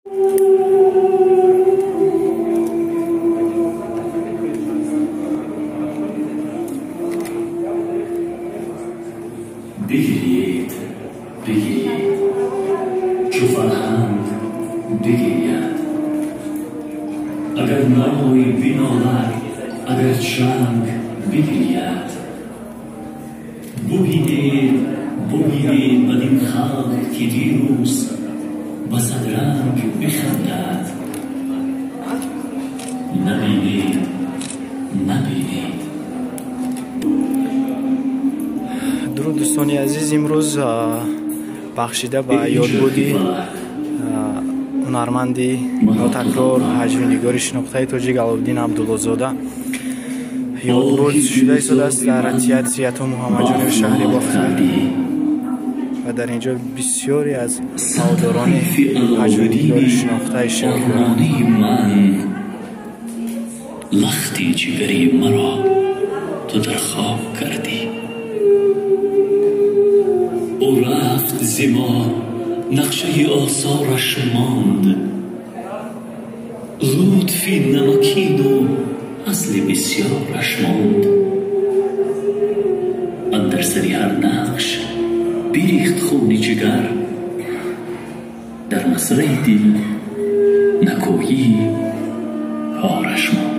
بگیرید بگیرید چو فرهنگ بگیرید اگر نای بنالد اگر چنگ بگیرید ببینید ببینید بدین خلق که دیروز به صد رنگ بخندد نبینید نبینید. درود دوستان عزیز، امروز بخشیده به یادبودی هنرمندی نوتکرار حجوینگاری شناخته توجیه علوالدین عبدالله‌زاده یادبود شده است در تئاتر اتم محمدجان شهری باختر و در اینجا بسیاری از هواداران حجوینگاری شناخته شهر لختی جگری مرا تو در خواب کردی، او رفت زما نقشه آثارش ماند، لطفی نمکین و اصل بسیارش ماند، اندر سری هر نقش بریخت خون جگر، در مصرع دل نکویی پارش ماند.